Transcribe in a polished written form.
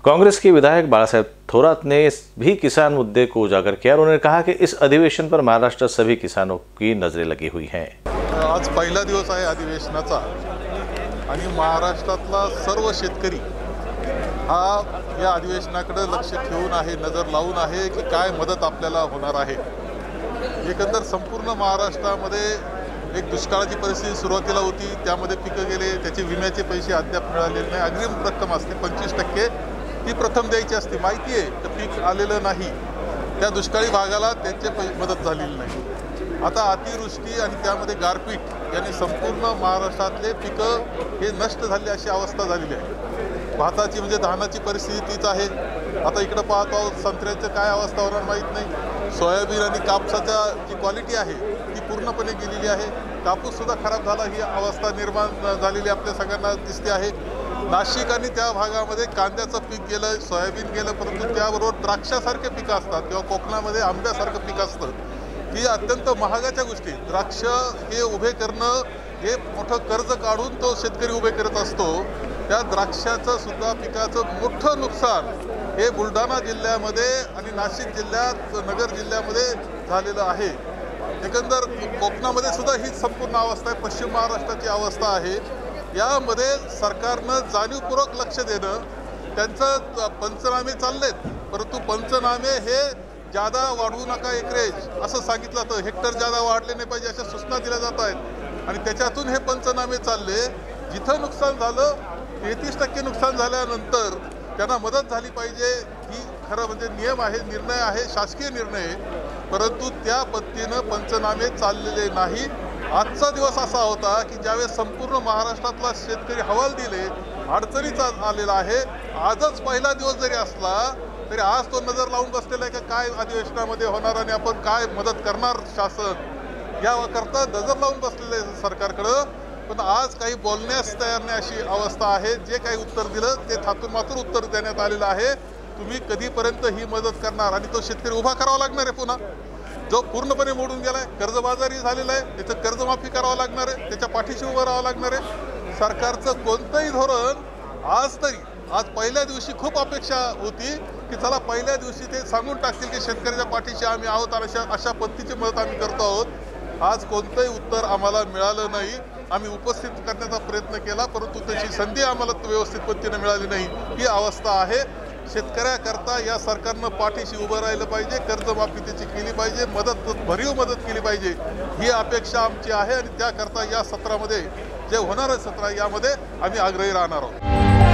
कांग्रेस के विधायक बालासाहेब थोरात ने भी किसान मुद्दे को उजागर किया और उन्होंने कहा कि इस अधिवेशन पर महाराष्ट्र सभी किसानों की नजरें लगी हुई हैं। आज पहिला दिवस आहे अधिवेशनाचा आणि महाराष्ट्रातला सर्व शेतकरी हा या अधिवेशनाकडे लक्ष ठेवून आहे, नजर लावून आहे की काय मदत आपल्याला होणार आहे। एकंदर संपूर्ण महाराष्ट्रामध्ये एक दुष्काळाची परिस्थिती सुरुवातीला होती, त्यामध्ये पिकं गेले, त्याचे विम्याचे पैसे अद्याप मिळालेले नाही। अग्रिम रक्कम असते 25% ती प्रथम द्यायची असते, माहिती आहे तर पीक आलेलं नाही, त्या दुष्काळी भागाला त्यांचे मदत झालेली नाही। आता अतिवृष्टी आणि त्यामध्ये गारपीट याने संपूर्ण महाराष्ट्रातले पिकं हे नष्ट झाले अशी अवस्था झालेली आहे। भाताची म्हणजे धानाची परिस्थिती तीच आहे। आता इकडे पाहतो आहोत संत्र्याचं काय अवस्था होणार माहीत नाही। सोयाबीन आणि कापसाचा जी क्वालिटी आहे ती पूर्णपणे गेलेली आहे। कापूससुद्धा खराब झाला ही अवस्था निर्माण झालेली आपल्या सगळ्यांना दिसते आहे। नाशिक आणि त्या भागामध्ये कांद्याचं पीक गेलं, सोयाबीन गेलं, परंतु त्याबरोबर द्राक्षासारखे पिकं असतात किंवा कोकणामध्ये आंब्यासारखं पीक असतं की अत्यंत महागाच्या गोष्टी। द्राक्ष हे उभे करणं हे मोठं कर्ज काढून तो शेतकरी उभे करत असतो। त्या द्राक्षाचं सुद्धा पिकाचं मोठं नुकसान हे बुलढाणा जिल्ह्यामध्ये आणि नाशिक जिल्ह्यात, नगर जिल्ह्यामध्ये झालेलं आहे। एकंदर कोकणामध्ये सुद्धा हीच संपूर्ण अवस्था आहे, पश्चिम महाराष्ट्राची अवस्था आहे। यामध्ये सरकारनं जाणीवपूर्वक लक्ष देणं, त्यांचं पंचनामे चाललेत, परंतु पंचनामे हे जादा वाढवू नका एकरेज असं सांगितलं तर हेक्टर जादा वाढले नाही पाहिजे अशा सूचना दिल्या जात आहेत आणि त्याच्यातून हे पंचनामे चालले। जिथं नुकसान झालं 33% नुकसान झाल्यानंतर त्यांना मदत झाली पाहिजे ही खरं म्हणजे नियम आहे, निर्णय आहे, शासकीय निर्णय, परंतु त्या पद्धतीनं पंचनामे चाललेले नाही। आजचा दिवस असा होता की ज्यावेळेस संपूर्ण महाराष्ट्रातला शेतकरी हवालदिल अडचणीचा आलेला आहे। आजच पहिला दिवस जरी असला तरी आज तो नजर लावून बसलेला आहे की काय अधिवेशनामध्ये होणार आणि आपण काय मदत करणार शासन याकरता नजर लावून बसलेले सरकारकडं, पण आज काही बोलण्यास तयार नाही अशी अवस्था आहे। जे काही उत्तर दिलं ते थातून मातून उत्तर देण्यात आलेलं आहे। तुम्ही कधीपर्यंत ही मदत करणार आणि तो शेतकरी उभा करावा लागणार आहे, पुन्हा जो पूर्णपणे मोडून गेलाय, कर्जबाजारी झालेला आहे, त्याचं कर्जमाफी करावं लागणार आहे, त्याच्या पाठीशी उभं राहावं लागणार आहे। सरकारचं कोणतंही धोरण आज पहिल्या दिवशी खूप अपेक्षा होती की चला पहिल्या दिवशी ते सांगून टाकतील की शेतकऱ्याच्या पाठीशी आम्ही आहोत आणि अशा पद्धतीची मदत आम्ही करतो आहोत। आज कोणतंही उत्तर आम्हाला मिळालं नाही। आम्ही उपस्थित करण्याचा प्रयत्न केला, परंतु त्याची संधी आम्हाला व्यवस्थित पद्धतीने मिळाली नाही ही अवस्था आहे। शेतकऱ्याकरता या सरकारनं पाठीशी उभं राहिलं पाहिजे, कर्जमाफी त्याची केली पाहिजे, भरीव मदत केली पाहिजे ही अपेक्षा आमची आहे आणि त्याकरता या सत्रामध्ये जे होणारं सत्र यामध्ये आम्ही आग्रही राहणार आहोत।